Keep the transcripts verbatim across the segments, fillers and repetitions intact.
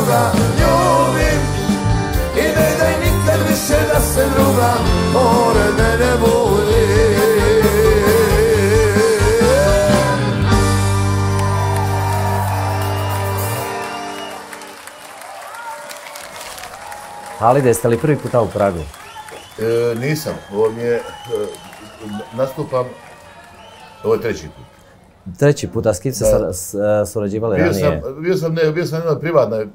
druga ljubim i ne daj nikad više da se druga pored mene budi. Halide, jeste li prvi puta u Pragu? E, nisam, ovo mi je, e, nastupam, ovo je treći put. Treći put, a s kim ste surađivali ranije? Sam, bio sam, ne, bio sam na jednoj privatnoj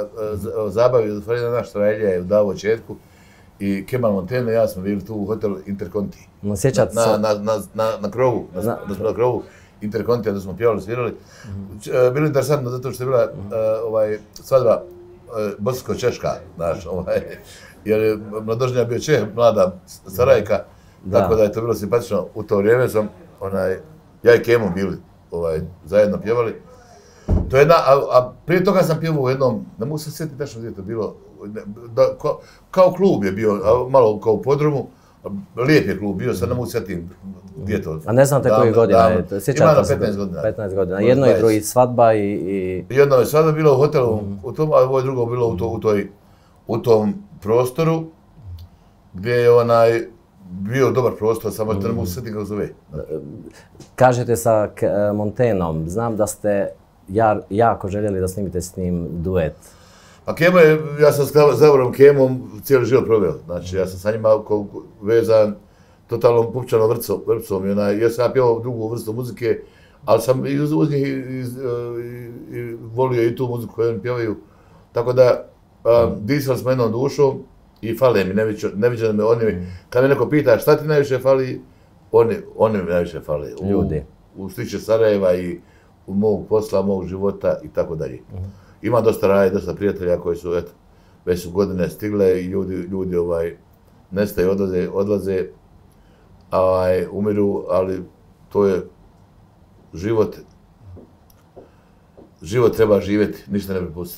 zabavi, Farina naš Trajlja je dao očetku i Kemal Monteno i ja smo bili tu u hotelu Interconti. No, sjećate se? Na, na, na, na, na krovu, na, na, na krovu Interconti, da smo pjevali, svirali. Mm-hmm. Bilo je interesantno zato što je bila mm-hmm. uh, ovaj, svadba uh, bosansko-češka, znaš, ovaj, jer je mladožnja bio Čeh, mlada Sarajka, da. Tako da je to bilo simpatično. U to vrijeme sam, onaj, ja i Kemo bili ovaj, zajedno pjevali. To je jedna, a, a prije toga sam pjevao u jednom, ne mogu se sjetiti tačno gdje je to bilo, da, kao, kao klub je bio, malo kao u podrumu, lijep je klub bio, sad ne mogu se sjetiti gdje je to. A ne znate koje godine je to? Ima na petnaest godina. petnaest godina, jedno i drugi svadba i... i... Jedno je svadba bilo u hotelu, mm. u tom, a ovo je drugo bilo u, to, u, toj, u tom prostoru, gdje je onaj, bio dobar prostor, samo mm. ne mogu se sjetiti kako zove. Kažete sa Montenom, znam da ste ja, jako željeli da snimite s njim duet. A Kemo je, ja sam s Zavorom Kemom cijeli život proveo. Znači, ja sam sa njima vezan totalnom pupčanom vrpcom. vrpcom. I onaj, ja sam ja pjevao drugu vrstu muzike, ali sam i uz, uz njih i, i, i, volio i tu muziku koju oni pjevaju. Tako da, a, disali smo jednom dušom i fale mi, neviđeno me oni. Mm. Kad me neko pita šta ti najviše fali, oni, oni mi najviše fale. U, Ljudi. U sliče Sarajeva i u mog posla, mog života i tako dalje. Ima dosta raja, dosta prijatelja koji su, eto, već su godine stigle i ljudi, ljudi ovaj, nestaju, odlaze, odlaze, ovaj, umiru, ali to je život. Život treba živjeti, ništa ne prepustiti.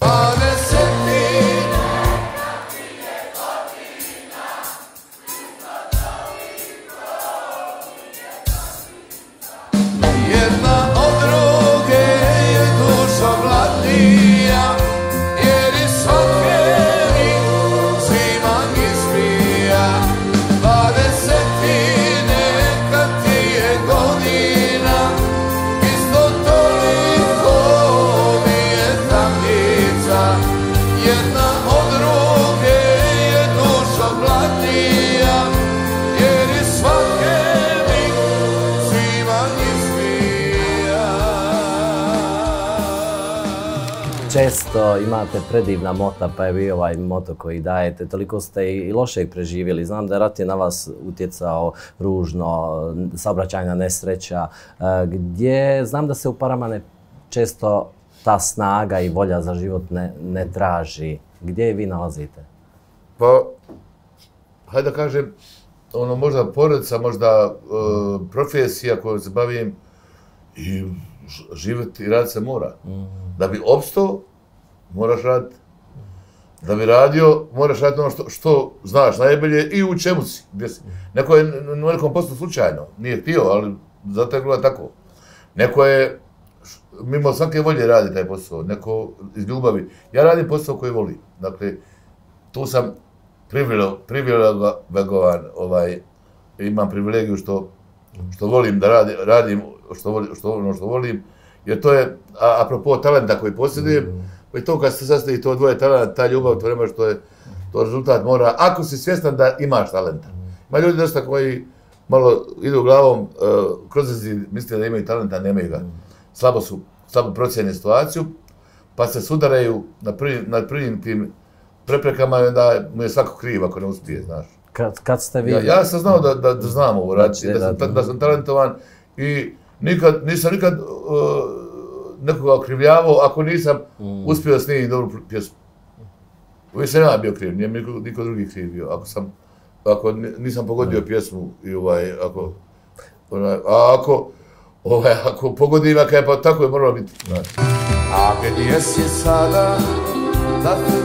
Često imate predivna mota, pa evo i ovaj moto koji dajete, toliko ste i loše i preživjeli. Znam da rat je na vas utjecao ružno, saobraćajna nesreća, gdje znam da se u Paramane često ta snaga i volja za život ne, ne traži. Gdje je vi nalazite? Pa, hajde da kažem, ono, možda porodica, možda uh, profesija koju se bavim i živjeti i raditi se mora. Mm. Da bi opstao, moraš raditi. Da bi radio, moraš raditi ono što, što znaš najbolje i u čemu si. Gdje si. Neko je na nekom poslu slučajno, nije htio, ali zato je bilo tako. Neko je mimo svake volje radi taj posao, neko iz ljubavi. Ja radim posao koji volim. Dakle, tu sam privilegovan, ovaj, imam privilegiju što, što volim da radi, radim što, volim, što, ono što volim. Jer to je, a, apropo talenta koji posjedujem, mm. i to kad se sastavi to dvoje talenta, ta ljubav, to nema što je, to rezultat mora, ako si svjestan da imaš talenta. Ima ljudi dosta koji malo idu glavom, uh, kroz zid, misle da imaju talenta, nemaju ga. Slabo su, slabo procijene situaciju, pa se sudaraju na prvim, na prvim tim preprekama i onda mu je svako kriv ako ne uspije, znaš. Kad, kad ste vi... Ja, ja sam znao da, da, da znam ovo raditi, da, da, da sam talentovan i nikad, nisam nikad uh, nekoga okrivljavao ako nisam mm. uspio da snimim dobru pjesmu. Uvijek sam ja bio kriv, nije niko, niko drugi kriv bio. Ako, sam, ako nisam pogodio mm. pjesmu i ovaj, ako, onaj, a ako, ovaj, ako pogodim, ako je pa tako je moralo biti. Znači. A gdje si sada, da te...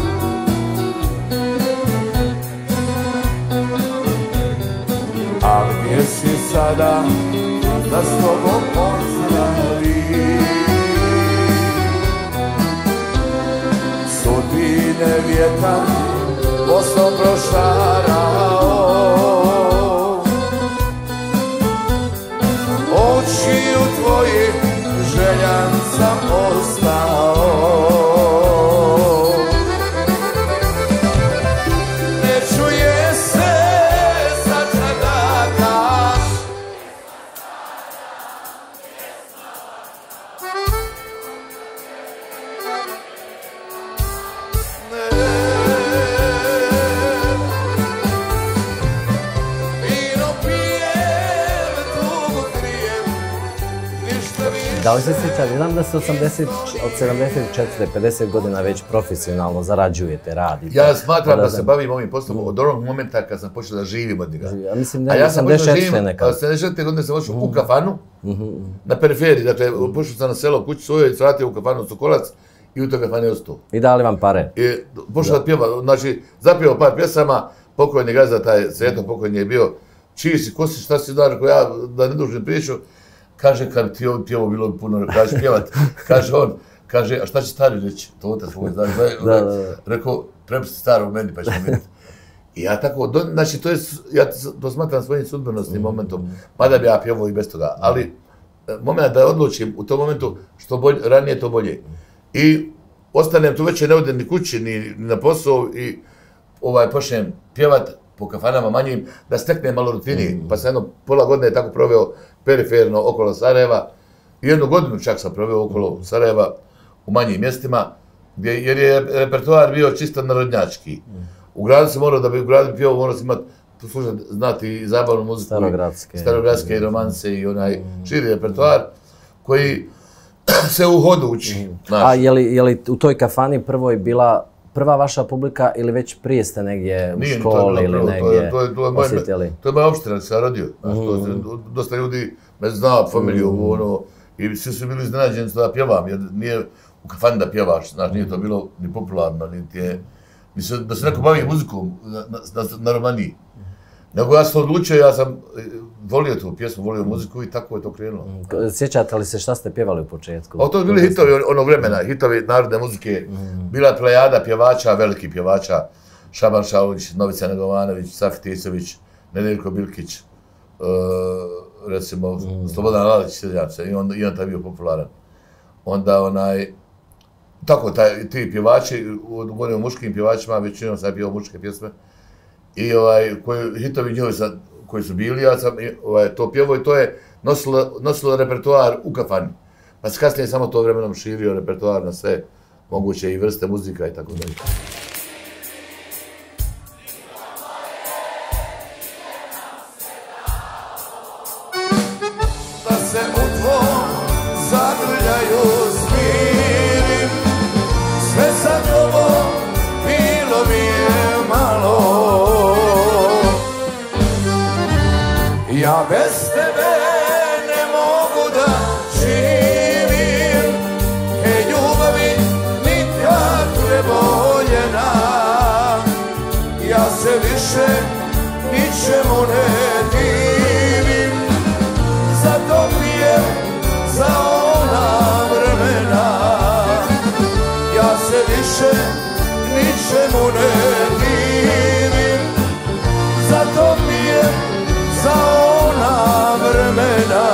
A gdje si sada, da s tobom pozdravi. godine vjetar Bosnom prošarao. Očiju tvojih željan sam ostao. Ne čuje se za čadaka Da li se sjećate, znam da se od sedamdeset četiri pedeset godina već profesionalno zarađujete, radite. Ja smatram da se bavim ovim poslom od onog momenta kad sam počeo da živim od njega. Ja mislim da je sedamdeset četiri nekad. sedamdeset četiri godine sam ošao u kafanu, na periferiji, dakle, pošao sam na selo kući svoje i svratio u kafanu Sokolac i u toj kafani ostao. I dali vam pare? I pošao da pjeva, znači, zapjevao par pjesama, pokojni gazda, taj Sreto pokojni je bio, čiji si, ko si, šta si, da, ja da ne dužim priču. Kaže, kad ti ovo pjevo bilo bi puno, kaže pjevat, kaže on, kaže, a šta će stari reći, to otac svoj, znaš, rekao, prepusti staro u meni pa ćemo vidjeti. I ja tako, znači, to je, ja to smatram svojim sudbenosnim momentom, mada bi ja pjevao i bez toga, ali moment da odlučim u tom momentu što bolje, ranije to bolje. I ostanem tu večer, ne odem ni kući, ni na posao i ovaj, počnem pjevat po kafanama manjim, da steknem malo rutini, pa sam jedno pola godine tako proveo periferno okolo Sarajeva. Jednu godinu čak sam proveo okolo Sarajeva u manjim mjestima, jer je repertoar bio čisto narodnjački. U gradu se morao, da bi u gradu pjevao, morao se imati, slušati, znati i zabavnu muziku, starogradske, starogradske romanse i onaj širi repertoar koji se u hodu uči. A je li u toj kafani prvoj bila prva vaša publika ili već prije ste negdje u školi ili negdje osjetili? To je moja opština gdje sam rodio. Dosta ljudi me zna, familiju, i svi su bili iznenađeni da pjevam, jer nije u kafani da pjevaš, znaš, nije to bilo ni popularno, niti je, da se neko bavi muzikom na romaniji. Nego ja sam odlučio, ja sam volio tu pjesmu, volio muziku i tako je to krenulo. Sjećate li se šta ste pjevali u početku? To su bili hitovi onog vremena, hitovi narodne muzike. Bila je plejada pjevača, velikih pjevača. Šaban Šaulić, Novica Negovanović, Safi Tisović, Nedeljko Bilkić, recimo Slobodan Lalić, sjećam se, i on taj bio popularan. Onda onaj, tako ti pjevači, govorim o muškim pjevačima, većinom sam pjevao muške pjesme. I hitovi njihovi koji su bili, ja sam to pjevao i to je nosilo repertoar u kafani. Pa se kasnije samo to vremenom širio repertoar na sve moguće i vrste muzika i tako dalje. Da se u tvom zagrljaju smirim, sve sa tobom bilo mi je malo. Ja bez tebe ne mogu da živim, e ljubavi nikad preboljena. Ja se više ničemu ne divim, zato pijem za ona vremena. Ja se više ničemu ne divim, zato pijem za ona vremena.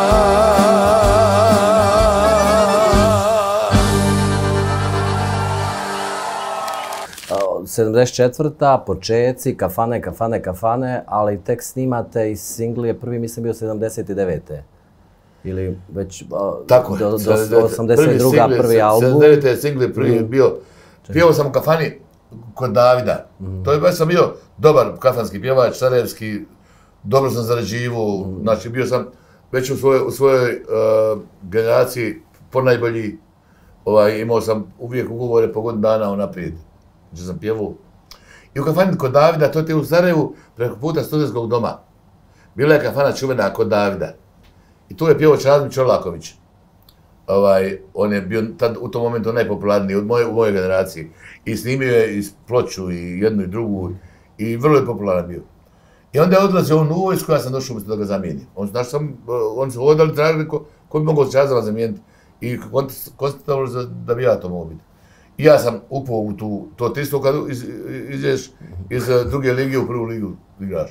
sedamdeset četvrta početci, kafane, kafane, kafane, ali tek snimate i singl je prvi, mislim, bio sedamdeset devete Ili već do osamdeset druga prvi album. sedamdeset devete singl je prvi bio. Pjevao sam u kafani kod Davida. To je baš sam bio dobar kafanski pjevač, sarajevski, dobro sam zarađivao, znači bio sam već u svojoj generaciji ponajbolji, imao sam uvijek ugovore po godinu dana unaprijed, znači sam pjevao. I u kafani kod Davida, to je u Sarajevu, preko puta studentskog doma, bila je kafana čuvena kod Davida. I tu je pjevač Razmi Čolaković. On je bio tad u tom momentu najpopularniji u mojoj generaciji. I snimio je i ploču i jednu i drugu i vrlo je popularan bio. I onda je odlazio on u vojsku, ja sam došao umjesto da ga zamijenim. Oni su hodali, tražili ko bi mogao Čazala zamijeniti i konstatovali da bi ja to mogao biti. I ja sam upao u tu, to ti isto kad iz, iđeš iz druge lige u prvu ligu igraš.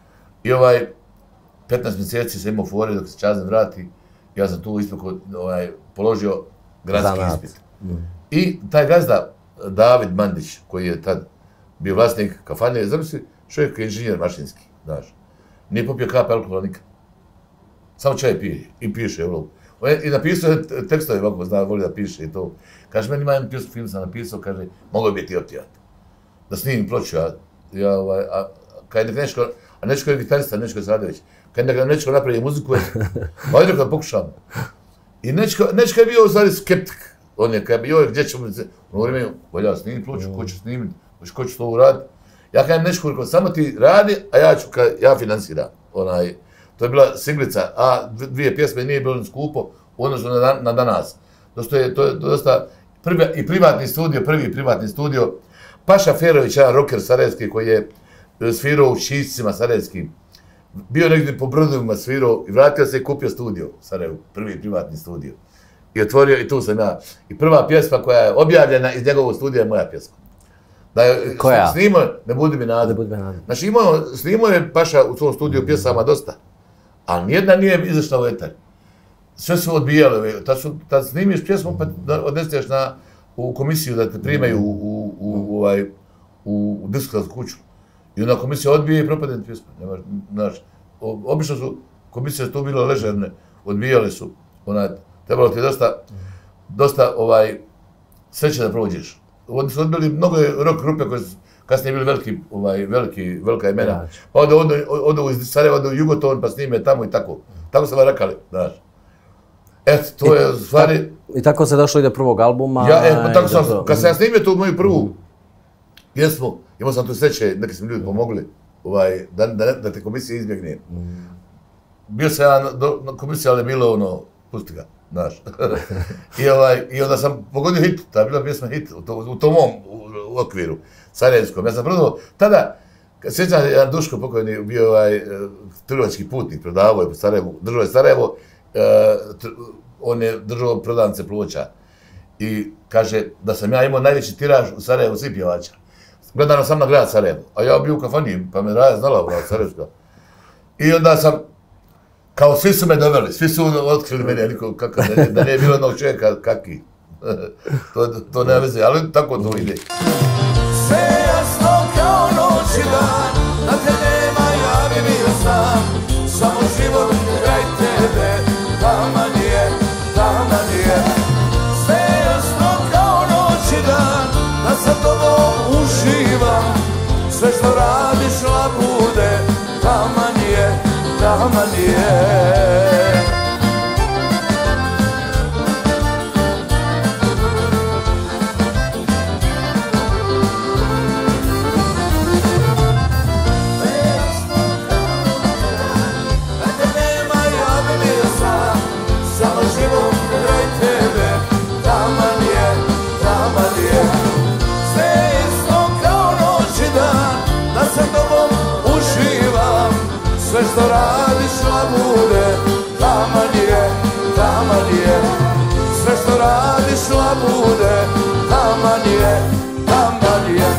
I ovaj, petnaest mjeseci sam imao fore dok se Čazan vrati, ja sam tu isto ovaj, položio gradski ispit. Mm. I taj gazda, David Mandić, koji je tad bio vlasnik kafane, zamisli, čovjek je inženjer mašinski, znaš. Nije popio kap alkohola nikad. Samo čaj pije i piše, evo. I napisao je tekstove ovako, zna, voli da piše i to. Kaže, meni ima jedan pjesmu, film sam napisao, kaže, mogao bi ti otijat. Da snimim ploču, ja, ja ovaj, a kad je Nečko, a Nečko je gitarista, Nečko je Sradović, kad je Nečko napravi muziku, ajde kad pokušam. I Nečko, Nečko je bio u stvari skeptik. On je kad je bio, gdje ćemo se, ono vrijeme, volja snimim ploču, ko će snimiti, ko će to uraditi. Ja kažem Nečko, samo ti radi, a ja ću, kad ja finansiram. Onaj, to je bila singlica, a dvije pjesme nije bilo ni skupo, odnosno na, na danas. Dosto je, to je dosta, prvi, i privatni studio, prvi privatni studio, Paša Ferović, jedan rocker sarajevski koji je svirao u Šiscima sarajevskim, bio negdje po brodovima svirao i vratio se i kupio studio u Sarajevu, prvi privatni studio. I otvorio, i tu sam ja. I prva pjesma koja je objavljena iz njegovog studija je moja pjesma. Da je koja? Snimao, Ne budi mi nada. Znači imao, snimao je Paša u svom studiju pjesama dosta, ali nijedna nije izašla u etar. Sve su odbijale, tad, su, tad snimiš pjesmu pa odneseš na, u komisiju da te primaju u, u, u, ovaj, u, u diskogradsku kuću. I onda komisija odbije i propadne pjesme. Znaš, obično su komisije tu bilo ležerne, odbijale su. Onaj, trebalo ti je dosta, dosta ovaj, sreće da prođeš. Oni su odbili mnogo rock grupe koje su kasnije bili veliki, ovaj, veliki, velika imena. Pa onda odu, odu iz Sarajeva, odu u Jugoton pa snime tamo i tako. Tako se varakali, znaš. Eto, to je stvari... I tako se došlo i do prvog albuma. Ja, e, tako sam, kad sam ja snimio tu moju prvu pjesmu, imao sam tu sreće, neki su mi ljudi pomogli, ovaj, da, da, da te komisija izbjegne. Bio sam ja na komisiji, ali je bilo ono, pusti ga, znaš. I, ovaj, I onda sam pogodio hit, ta je bila pjesma hit, u, to, u tom mom u, u okviru, sarajevskom. Ja sam prodao, tada, sjećam jedan Duško pokojni, bio ovaj, trgovački putnik, prodavao je po Sarajevu, držao je Sarajevo, Uh, on je držao prodavnice ploča i kaže da sam ja imao najveći tiraž u Sarajevu svih pjevača. Gledano sam na grad Sarajevo, a ja bio u kafani, pa me Raja znala u grad Sarajevska. I onda sam, kao svi su me doveli, svi su otkrili mene, niko, kaka, da, da nije bilo jednog čovjeka kaki. to, to nema veze, ali tako to ide. Sve jasno kao noć i dan, da te nema, ja bi bio sam, samo život kraj tebe, taman je, taman je. Sve jasno kao noć i dan, da sa tobom uživam, sve što radiš labude, taman je, taman je. Sve što radiš labude, taman je, taman je. Sve što radiš labude, taman je, taman je.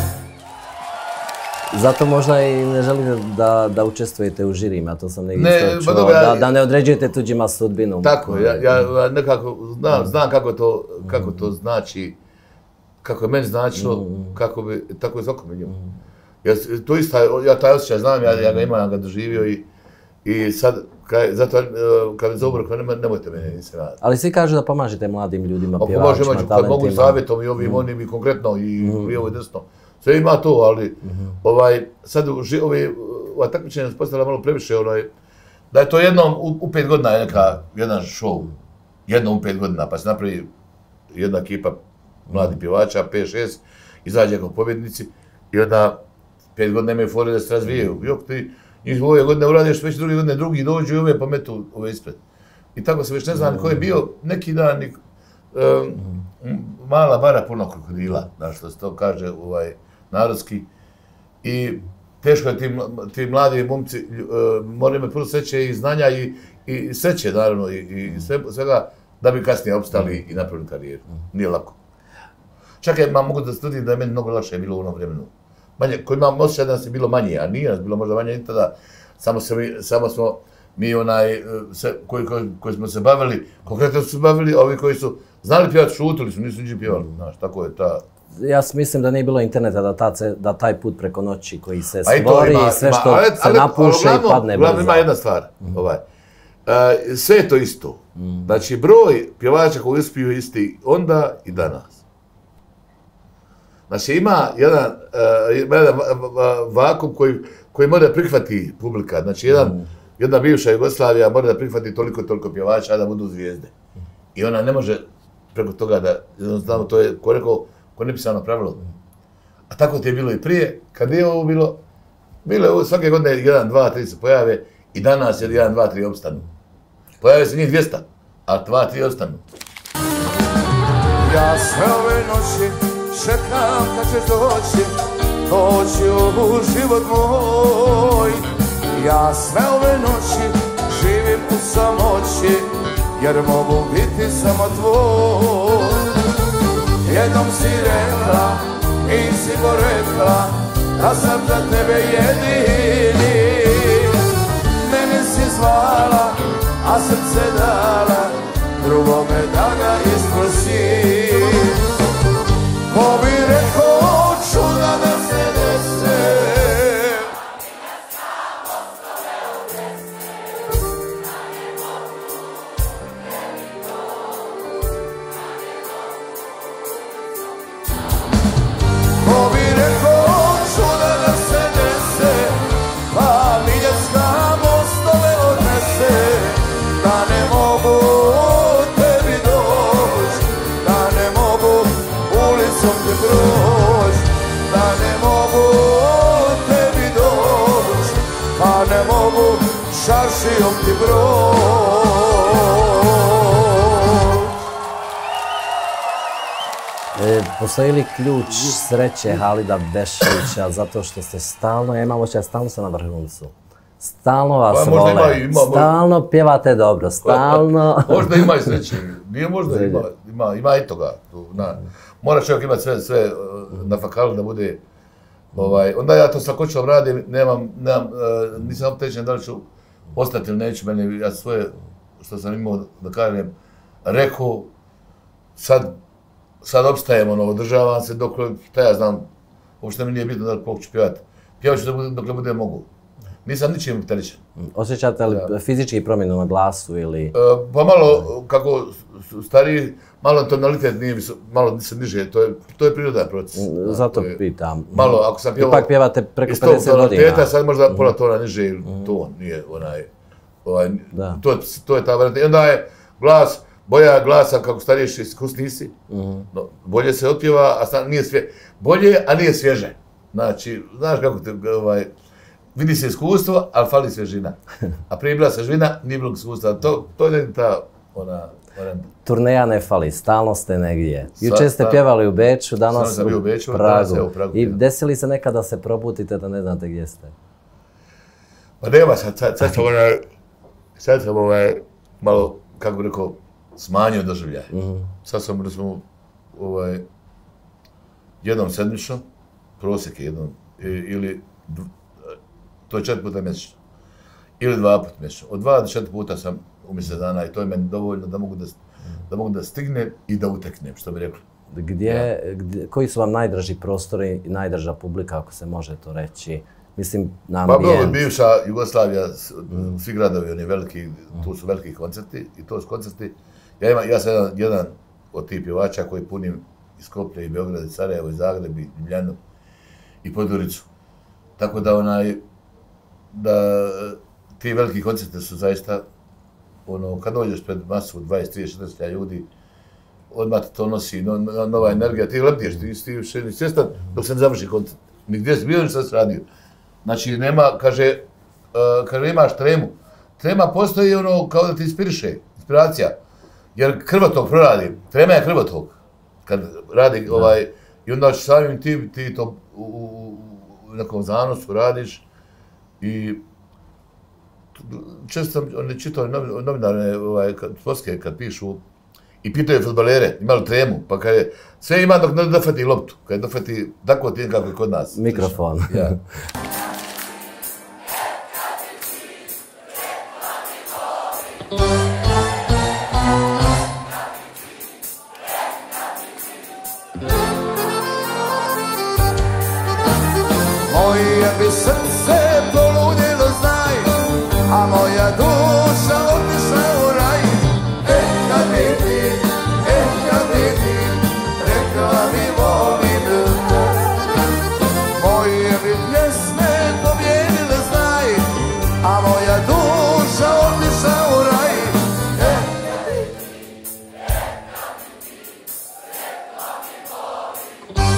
Zato možda i ne želite da, da učestvujete u žirima, to sam negdje ne, čuo, dobro, ja, da, da ne određujete tuđima sudbinu. Tako, ja, ja nekako znam, znam kako, to, kako to znači, kako je meni značilo, kako bi, tako je svakome njemu. Ja, to isto, ja taj osjećaj znam, ja, ja ga imam, ja ga doživio i, i sad, kaj, zato kad me zovu, nema, nemojte mene, nisam raditi. Ali svi kažu da pomažete mladim ljudima, pjevačima, talentima. Kad mogu savjetom i ovim, mm. onim i konkretno i mm. lijevo i desno. Sve ima to, ali mm. ovaj, sad ovi, ova takmičenja se postavila malo previše, onaj, da je to jednom u, u pet godina je neka, jedan show, jednom u pet godina, pa se napravi jedna ekipa mladih pjevača, pet šest, izađe kao pobjednici i onda pet godina imaju fore da se razvijaju. Jok ti njih ove godine uradiš, već druge godine drugi dođu i ove pa metu ove ispred. I tako se već ne znam ko je bio neki dan, um, mala bara puno krokodila, znaš što se to kaže ovaj, narodski. I teško je ti, ti mladi momci, uh, moraju imati puno sreće i znanja i, i sreće naravno i, i sve, svega da bi kasnije opstali i napravili karijeru. Nije lako. Čak ja mogu da tvrdim da je meni mnogo lakše bilo u onom vremenu. Manje, koji imam osjećaj da nas je bilo manje, a nije nas bilo možda manje i tada. Samo, se, samo smo mi onaj, se, koji, koji, koji smo se bavili, konkretno su se bavili, ovi koji su znali pjevati, šutili su, nisu niđe pjevali, znaš, tako je ta... Ja mislim da nije bilo interneta, da, ta, da taj put preko noći koji se stvori i sve što ali, se ali, napuše ali, i padne brzo. Ima jedna stvar, mm. ovaj. Uh, sve je to isto. Mm. Znači, broj pjevača koji uspiju isti onda i danas. Znači, ima jedan, uh, jedan vakuum koji, koji mora prihvati publika. Znači, jedan, mm. jedna bivša Jugoslavija mora da prihvati toliko, toliko pjevača da budu zvijezde. I ona ne može preko toga da, jednostavno, to je, ko rekao, ko nepisano pravilo. A tako ti je bilo i prije, kad je ovo bilo, bilo je ovo, svake godine jedan, dva, tri se pojave i danas je jedan, dva, tri opstanu. Pojave se njih dvijesta, a dva, tri ostanu. Ja sve ove noći čekam kad ćeš doći, doći u život moj. Ja sve ove noći živim u samoći, jer mogu biti samo tvoj. Jednom si rekla, nisi go rekla, da sam za tebe jedini. Meni si zvala, a srce dala, drugome da ga isprosi. Ko bi rekao čuda da se dese, šaršijom ti broj. E, postoji li ključ sreće Halida Bešlića zato što ste stalno, ja imam očaj, stalno ste na vrhuncu. Stalno vas pa, vole, ima, ima, stalno možda... pjevate dobro, stalno... Možda ima i sreće, nije možda, ima, ima, ima i toga. Tu, na. Mora čovjek imati sve, sve na fakalu da bude... Ovaj, onda ja to sa kočom radim, nemam, nemam, uh, nisam optećen da li ću ostati ili neću, meni, ja svoje, što sam imao da kažem, rekao, sad, sad opstajem, ono, održavam se dok, šta ja znam, uopšte mi nije bitno da li koliko ću pjevati. Pjevat ću dok ne bude mogu. Nisam ničim opterećen. Osjećate li ja. fizički promjenu na glasu ili... E, pa malo, kako stariji, malo tonalitet nije visok, malo se niže, to je, to je prirodan proces. Zato je, pitam. Malo, ako sam pjevao... Ipak pjevate preko pedeset godina. Sad možda mm. pola tona niže ili mm. ton, nije onaj... ovaj to, to je ta varijanta. I onda je glas, boja glasa kako stariješ iskusniji si, mm. no, bolje se otpjeva, a stan, nije svje... Bolje, a nije svježe. Znači, znaš kako te, ovaj... Vidi se iskustvo, ali fali svježina. A prije bila svježina, nije bilo iskustva. To, to je ta ona... Turneja ne fali, stalno ste negdje. Jučer ste pjevali u Beču, danas u, u Beču, Pragu. U Pragu. I desi li se nekada da se probudite da ne znate gdje ste? Pa nema, sad, sad, sad sam onaj, sad sam ovaj, malo, kako bi rekao, smanjio doživljaj. Mm-hmm. Sad sam, recimo, ovaj, jednom sedmično, prosjek je jednom, ili, to je četiri puta mjesečno, ili dva puta mjesečno. Od dva do četiri puta sam u mjesec dana i to je meni dovoljno da mogu da, da mogu da stignem i da uteknem, što bi rekli. Gdje, ja. gdje, koji su vam najdraži prostori i najdraža publika, ako se može to reći? Mislim, na ambijent. Pa, bivša Jugoslavija, mm. svi gradovi, oni veliki, tu su veliki koncerti i to su koncerti. Ja, imam, ja sam jedan, jedan od tih pjevača koji punim i Skoplje, i Beograd, i Sarajevo, i Zagreb, i Ljubljanu, i Podgoricu. Tako da, onaj, da ti veliki koncerti su zaista, ono, kad dođeš pred masu dvadeset, trideset, četrdeset ljudi, odmah te to nosi no, no, nova energija, ti leptiješ, ti si še ni svjestan dok se ne završi koncert. Nigdje si bio, što si radio. Znači, nema, kaže, uh, kaže, imaš tremu. Trema postoji ono kao da ti inspiriše, inspiracija. Jer krvotok proradi, trema je krvotok. Kad radi da. ovaj, i onda ćeš samim ti, ti to u, u, u nekom zanosu radiš i često sam čitao novinare, ovaj, sportske, kad pišu, i pitaju fudbalere, imali tremu, pa kaže, sve ima dok ne dofati loptu, kad dofati tako ti kako je kod nas. Mikrofon. Ja. Moje bi srce poludjelo znaj, a moja duša otišla u raj. E kad bi ti, e kad bi ti, rekla mi volim te. Moje bi pjesme pobjedile znaj, a moja duša otišla u raj. E kad bi ti, rekla mi ti, rekla mi volim.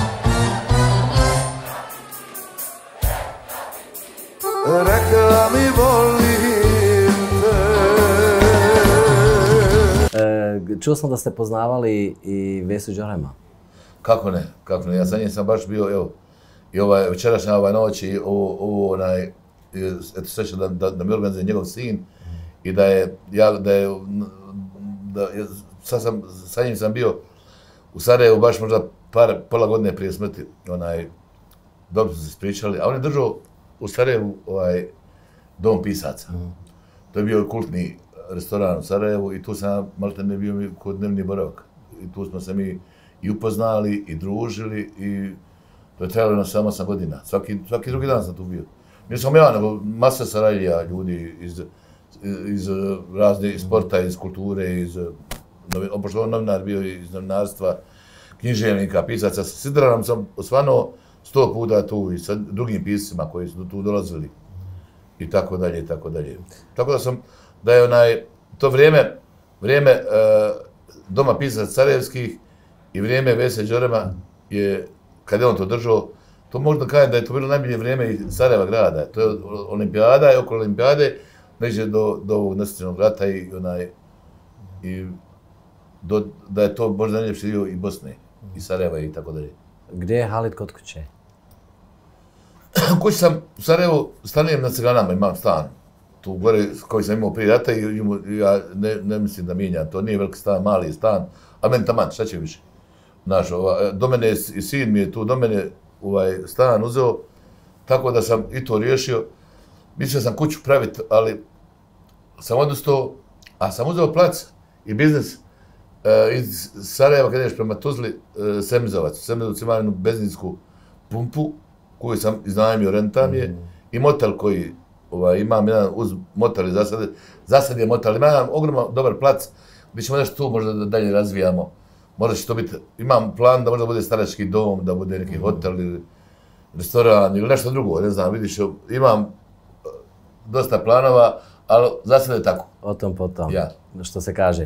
Rekla mi volim te. Čuo sam da ste poznavali i Vesu Đorema. Kako ne, kako ne, ja sa njim sam baš bio, evo, i ovaj, večerašnja ovaj noć i ovo, ovo onaj, eto sreća da, da, da mi organizuje njegov sin i da je, ja, da je, da je, sad sam, sa njim sam bio u Sarajevu baš možda par, pola godine prije smrti, onaj, dobro su se ispričali, a on je držao u Sarajevu ovaj, dom pisaca. Mm. To je bio kultni restoran u Sarajevu i tu sam malte ne bio kod dnevni boravak. I tu smo se mi i upoznali i družili i to je trajalo na samo osam godina. Svaki, svaki drugi dan sam tu bio. Nisam ja, nego masa Sarajlija, ljudi iz, iz razne sporta, iz kulture, iz, pošto on novinar bio iz novinarstva, književnika, pisaca. S Sidranom sam osvanuo sto puta tu i sa drugim piscima koji su tu dolazili i tako dalje i tako dalje. Tako da sam, da je onaj, to vrijeme, vrijeme uh, doma pisaca sarajevskih i vrijeme Vese Đorema je, kad je on to držao, to možda kažem da je to bilo najbolje vrijeme i Sarajeva grada. To je olimpijada i oko olimpijade, neđe do, do ovog nesretnog rata i onaj, i do, da je to možda najljepši dio i Bosne, i Sarajeva i tako dalje. Gdje je Halid kod kuće? Kući sam u Sarajevu, stanujem na Ciganama, imam stan. Tu gore koji sam imao prije rata i ja ne, ne mislim da mijenjam, to nije veliki stan, mali stan, a meni taman, šta će više? Znaš, ova, do mene i sin mi je tu, do mene ovaj, stan uzeo, tako da sam i to riješio. Mislio sam kuću praviti, ali sam odustao, a sam uzeo plac i biznis e, iz Sarajeva kad ideš prema Tuzli, e, Semizovac. U Semizovcu ima jednu benzinsku pumpu koju sam iznajmio, rentam je, mm. i motel koji ovaj, imam jedan uz motel i zasad, zasad je motel. Ima jedan ogroman dobar plac gdje ćemo nešto tu možda da dalje razvijamo. Možda će to biti, imam plan da možda bude starački dom, da bude neki hotel ili restoran ili nešto drugo, ne znam, vidiš, imam dosta planova, ali za sada je tako. O tom potom, ja. Što se kaže.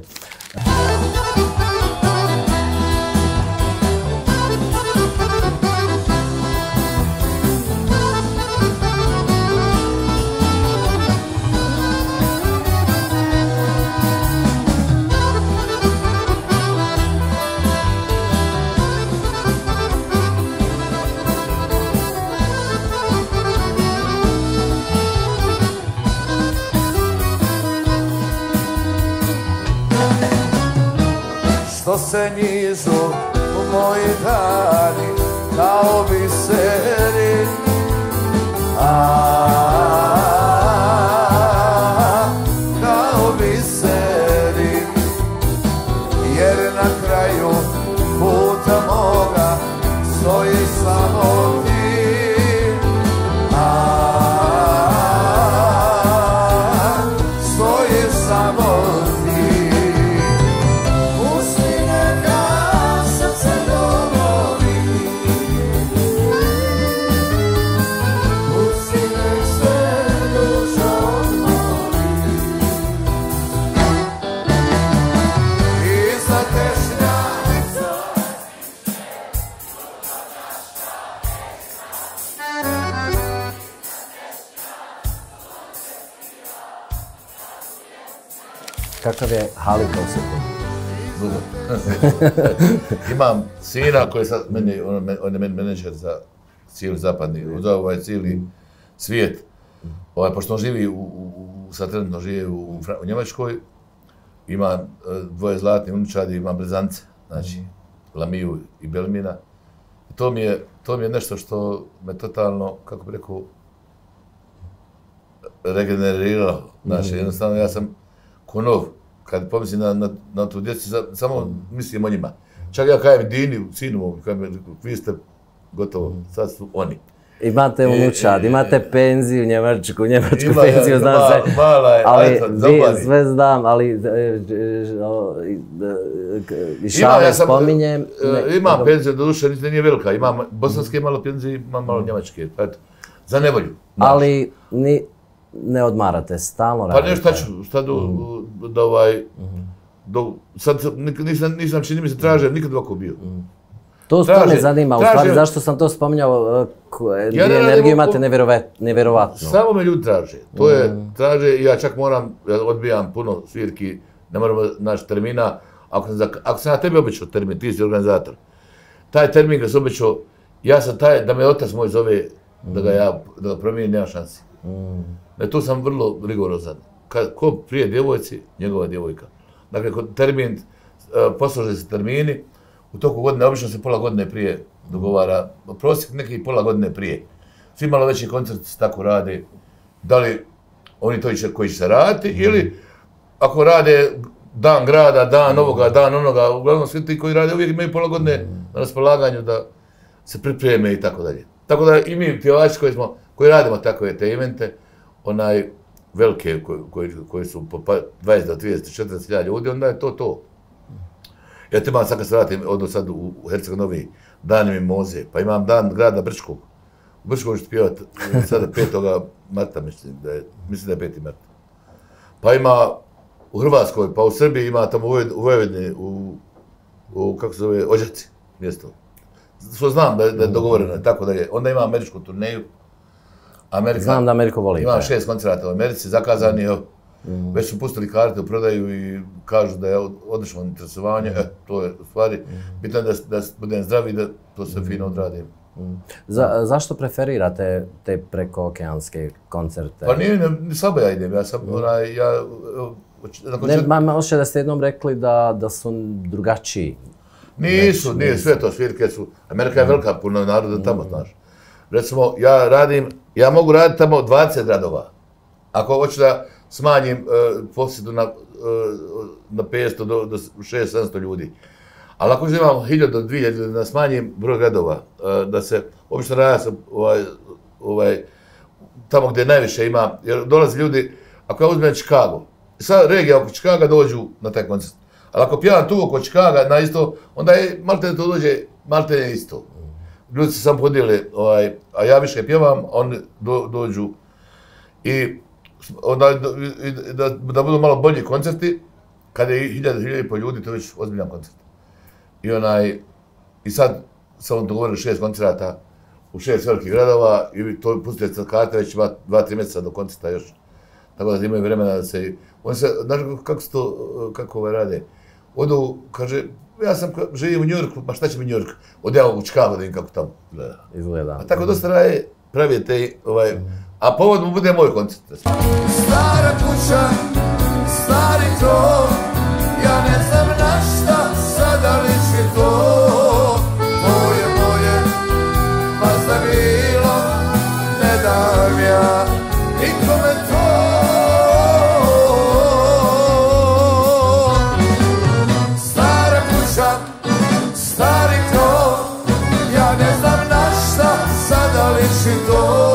Što se nizu u moji dani kao biseri, kao biseri, jer na kraju puta moga stoji samo ti. Stoji samo ti. Kakav je Halid kao suprug? Imam sina koji je sad, meni, on, on je meni menadžer za cijeli zapadni, za ovaj cijeli svijet. Ovaj, pošto on živi, u, u, sad trenutno živi u, u Njemačkoj, ima dvoje zlatnih unučadi, ima blizance, znači Lamiju i Belmina. To mi je, to mi je nešto što me totalno, kako bi rekao, regeneriralo. Znači, jednostavno ja sam ko nov, kad pomislim na, na, na tu djecu, samo mislim o njima. Čak ja kajem Dini, sinu mogu, kajem, vi ste gotovo, sad su oni. Imate unučad, imate penziju Njemačku, Njemačku Ima, penziju, ja, znam ma, sve. mala je, ali ajto, vi zabani. sve znam, ali i šale spominjem. Uh, imam penziju, do duše nije velika, imam bosanske malo penzije, imam malo njemačke, eto, za nevolju. Ali ni, ne odmarate, stalno radite. Pa nešto ću, šta do, da ovaj, do, sad nisam, nisam čini mi se traže, nikad ovako bio. To što me zanima, u stvari, zašto sam to spominjao, gdje energiju imate nevjerovatno. Samo me ljudi traže, to je, traže, ja čak moram, odbijam puno svirki, ne moramo naći termina, ako sam, ako sam na tebi obećao termin, ti si organizator, taj termin kad sam obećao, ja sam taj, da me otac moj zove, da ga ja, da ga promijenim, nema šansi. Ne, tu sam vrlo rigorozan. Ko prije djevojci, njegova djevojka. Dakle, termin, poslože se termini, u toku godine, obično se pola godine prije dogovara, prosjek neki pola godine prije. Svi malo veći koncerti se tako rade, da li oni to će, koji će se raditi, ili ako rade dan grada, dan ovoga, dan onoga, uglavnom svi ti koji rade uvijek imaju pola godine na raspolaganju da se pripreme i tako dalje. Tako da i mi pjevači koji smo, koji radimo takve te evente, onaj velike koji, koji, koji su po dvadeset do trideset, četrdeset hiljada ljudi, onda je to to. Ja te imam sad kad se vratim, odno sad u Herceg Novi, dan Mimoze, pa imam dan grada Brčkog. U Brčkog ću pjevati sada petog marta, mislim da je, mislim da je peti mart. Pa ima u Hrvatskoj, pa u Srbiji ima tamo u Vojvodini, u, u kako se zove, Ođaci, mjesto. Što znam da je, da je dogovoreno, tako dalje. Onda ima američku turneju. Amerika, znam da Ameriku volite. Imam šest koncerata u Americi, zakazani, evo. Mm. Već su pustili karte u prodaju i kažu da je odlično interesovanje, e, to je u stvari, mm. bitno je da, da budem zdrav i da to sve fino odradim. Mm. Za, zašto preferirate te prekookeanske koncerte? Pa nije, ne, slabo ja idem, ja sam, mm. onaj, ja... Ne, ma, ma ošte da ste jednom rekli da, da su drugačiji. Nisu, nije, sve to svirke su, Amerika je velika, puno naroda tamo, znaš. Recimo, ja radim, ja mogu raditi tamo dvadeset gradova. Ako hoću da smanjim uh, posjedu na, uh, na petsto do, do šest sedamsto ljudi. Ali ako ću imam hiljadu do dvije hiljade da smanjim broj gradova, uh, da se, obično radim sam ovaj, ovaj, tamo gdje najviše ima, jer dolaze ljudi, ako ja uzmem Chicago, sad regija oko Chicaga dođu na taj koncert. Ali ako pjevam tu oko Chicaga na isto, onda je malte to dođe, malte je isto. Ljudi se sam podijeli, ovaj, a ja više pjevam, oni do, dođu i onda, da, da budu malo bolji koncerti, kada je hiljada, hiljada i po ljudi, to je već ozbiljan koncert. I onaj, i sad sam dogovorio šest koncerata u šest velikih gradova i to pustite sad karte, već ima dva, tri mjeseca do koncerta još. Tako da imaju vremena da se, oni se, znaš kako se to, kako ovaj rade, odu, kaže, ja sam živim u Njujorku, pa šta će mi Njujork? Ode ja u Chicago da vidim kako tamo gleda. Izgleda. A tako dosta raje, pravi te, ovaj, a povod mu bude moj koncert. Stara kuća, stari to, ja ne znam na šta sada liči to. Moje, moje, vas da bilo, ne dam ja nikome to. Stara kuća, stari to, ja ne znam na šta sada liči to.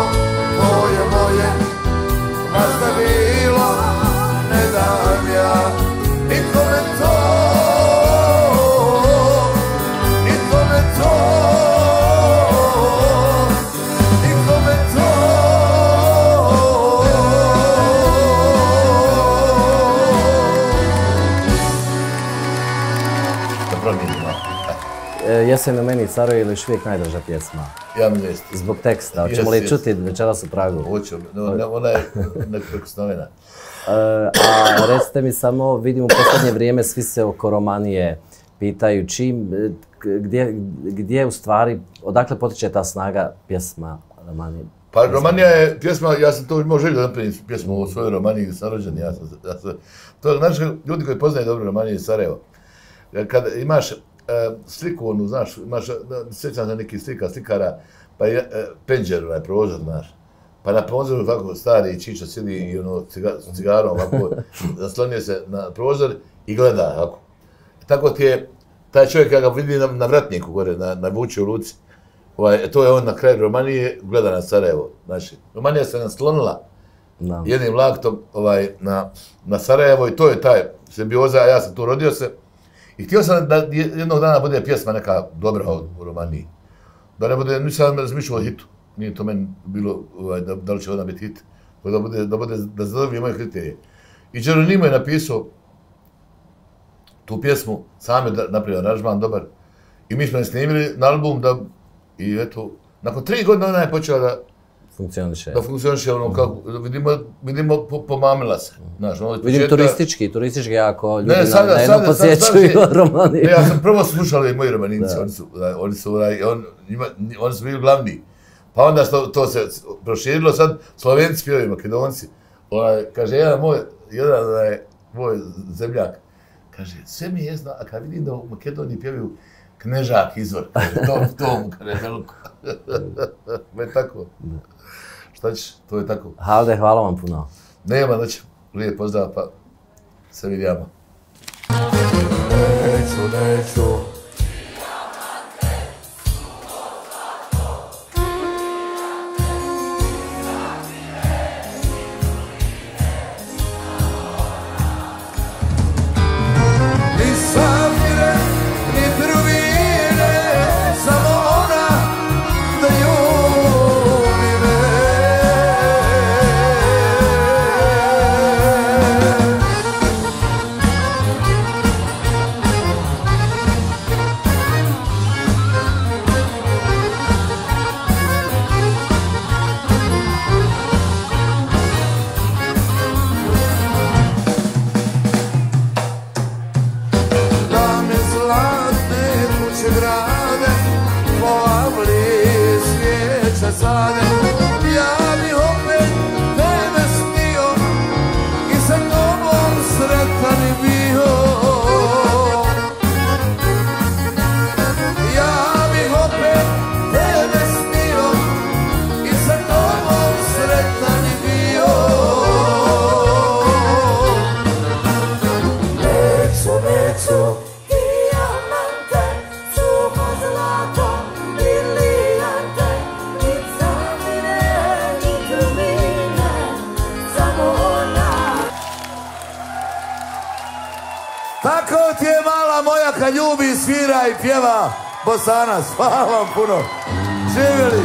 Jesen u meni carovi ili još uvijek najdraža pjesma? Ja mi jest. Zbog teksta, hoćemo li čuti večeras u Pragu? Hoću, no, ona je neprikosnovena. A recite mi samo, vidim u posljednje vrijeme svi se oko Romanije pitaju čim, gdje, gdje u stvari, odakle potiče ta snaga pjesma Romanije? Pa Romanija je pjesma, ja sam to imao želju da napravim pjesmu o svojoj Romaniji gdje sam rođen, ja sam, ja sam, to je, znaš, ljudi koji poznaju dobro Romaniju i Sarajevo, kad imaš e, sliku, onu, znaš, imaš, sjećam se nekih slika, slikara, pa je e, penđer, onaj prozor, znaš, pa na prozoru ovako stari Čiča sjedi i ono, ciga, s cigarom, ovako, zaslonio se na prozor i gleda, ovako. Tako ti je, taj čovjek, ja ga vidi na, na vratniku gore, na, na Vučiju luci, ovaj, to je on na kraju Romanije, gleda na Sarajevo. Znači, Romanija se naslonila no. jednim laktom ovaj, na, na Sarajevo i to je taj simbioza, ja sam tu rodio se. I htio sam da jednog dana bude pjesma neka dobra u Romaniji. Da ne bude, nisam razmišljao o hitu. Nije to meni bilo, ovaj, da, da li će ona biti hit. Da bude, da bude, da zadovolji moje kriterije. I Đeronimo je napisao tu pjesmu, sam je napravio aranžman dobar. I mi smo je snimili na album da, i eto, nakon tri godine ona je počela da funkcioniše. Da funkcioniše, ono, kako, vidimo, vidimo po, pomamila se. Znaš, ono, vidim početka... turistički, turistički jako ljudi ne, sada, na jednom podsjećaju Romaniju. Ne, ja sam prvo slušali moji Romaninci, oni su, oni su, on, ima, oni su bili glavni. Pa onda što to se proširilo, sad Slovenci pjevaju, Makedonci. Onaj, kaže, jedan moj, jedan onaj, moj zemljak, kaže, sve mi je jasno, a kad vidim da u Makedoniji pjevaju Knežak izvor, kaže, to, to mu kaže veliko. Me tako. Šta ćeš, to je tako. Halde, hvala vam puno. Nema, znači, lijep pozdrav, pa se vidimo. Neću, neću. Tako ti je mala moja kad ljubi, svira i pjeva Bosanac. Hvala vam puno. Živjeli.